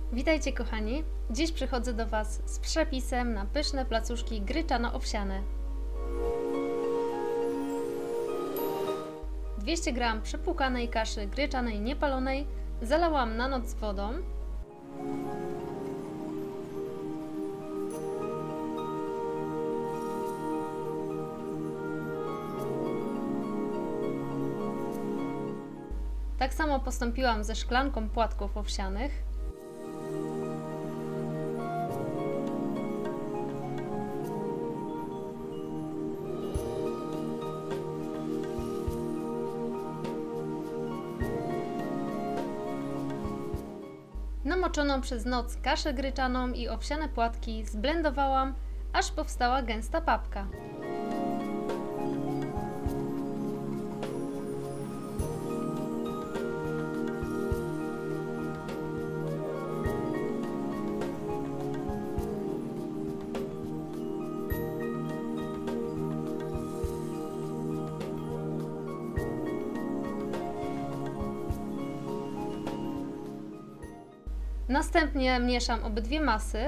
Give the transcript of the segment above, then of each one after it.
Witajcie kochani, dziś przychodzę do Was z przepisem na pyszne placuszki gryczano-owsiane. 200 g przepłukanej kaszy gryczanej niepalonej zalałam na noc wodą. Tak samo postąpiłam ze szklanką płatków owsianych. Namoczoną przez noc kaszę gryczaną i owsiane płatki zblendowałam, aż powstała gęsta papka. Następnie mieszam obydwie masy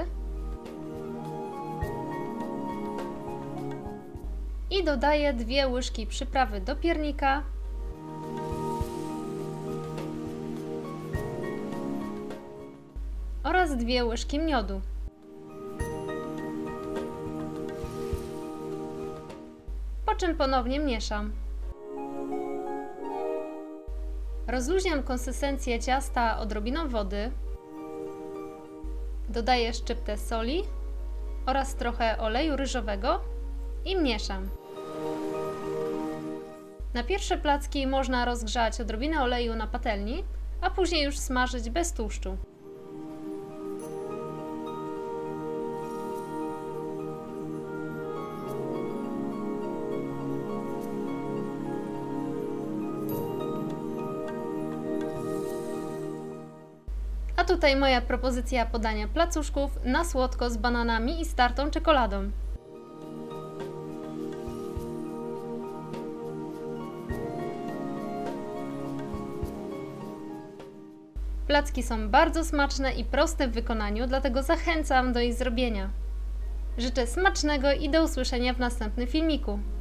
i dodaję 2 łyżki przyprawy do piernika oraz 2 łyżki miodu. Po czym ponownie mieszam. Rozluźniam konsystencję ciasta odrobiną wody. Dodaję szczyptę soli oraz trochę oleju ryżowego i mieszam. Na pierwsze placki można rozgrzać odrobinę oleju na patelni, a później już smażyć bez tłuszczu. A tutaj moja propozycja podania placuszków na słodko z bananami i startą czekoladą. Placki są bardzo smaczne i proste w wykonaniu, dlatego zachęcam do ich zrobienia. Życzę smacznego i do usłyszenia w następnym filmiku.